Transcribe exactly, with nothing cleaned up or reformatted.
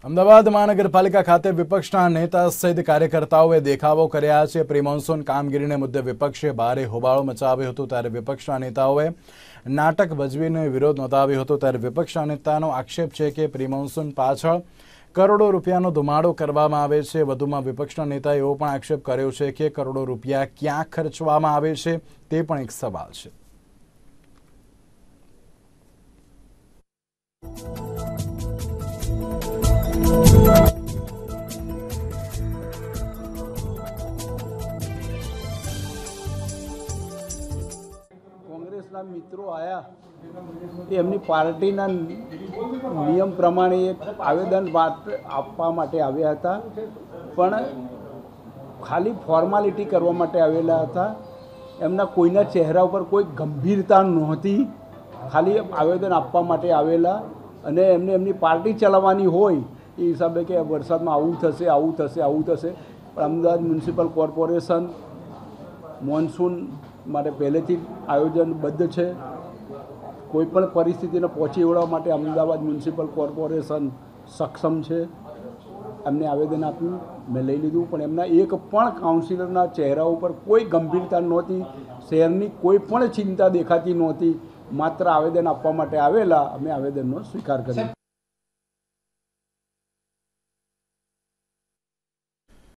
અમદાવાદ મહાનગરપાલિકા ખાતે વિપક્ષના નેતા સહિત કાર્યકર્તાઓએ દેખાવો કર્યા છે। પ્રી મોન્સૂન કામગીરીને મુદ્દે વિપક્ષે ભારે હોબાળો મચાવ્યો હતો, ત્યારે વિપક્ષના નેતાઓએ નાટક ભજવીને વિરોધ નોંધાવ્યો હતો। ત્યારે વિપક્ષના નેતાનો આક્ષેપ છે કે પ્રી મોન્સૂન પાછળ કરોડો રૂપિયાનો ધુમાડો કરવામાં આવે છે। વધુમાં વિપક્ષના નેતાએ એવો પણ આક્ષેપ કર્યો છે કે કરોડો રૂપિયા ક્યાં ખર્ચવામાં આવે છે તે પણ એક સવાલ છે। कांग्रेसना मित्रों आया एमनी पार्टीना नियम प्रमाणे एक आवेदन आपवा माटे आव्या हता, पण खाली फॉर्मालिटी करवा माटे आवेला हता। एमना कोईना चेहरा पर कोई गंभीरता नहोती, खाली आवेदन आपवा माटे आवेला अने एमने एमनी पार्टी चलाववानी होय ए हिसाबे के वरसादमां आवुं थशे आवुं थशे आवुं थशे। पण अमदावाद म्युनिसिपल कॉर्पोरेशन मॉन्सून माटे पहलेथी आयोजनबद्ध है। कोईपण परिस्थिति ने पहोंची वळवा माटे अमदावाद म्युनिसिपल कॉर्पोरेशन सक्षम है। एमने आवेदन आप्युं, मैं लई लीधुं, पण एमना एक पण काउंसिलरना चेहरा पर कोई गंभीरता नहोती, शहेरनी कोईपण चिंता देखाती नहोती। मात्र आवेदन आपवा माटे आवेला, अमे आवेदननो स्वीकार कर्यो।